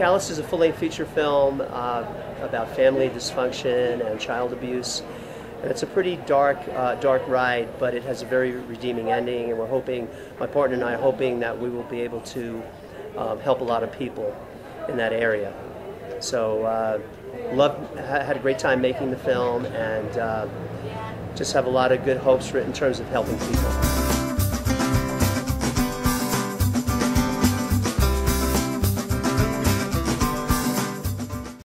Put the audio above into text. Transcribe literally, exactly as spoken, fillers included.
Callous is a full-length feature film uh, about family dysfunction and child abuse. And it's a pretty dark, uh, dark ride, but it has a very redeeming ending, and we're hoping, my partner and I are hoping that we will be able to um, help a lot of people in that area. So, uh, loved, had a great time making the film, and uh, just have a lot of good hopes for it in terms of helping people.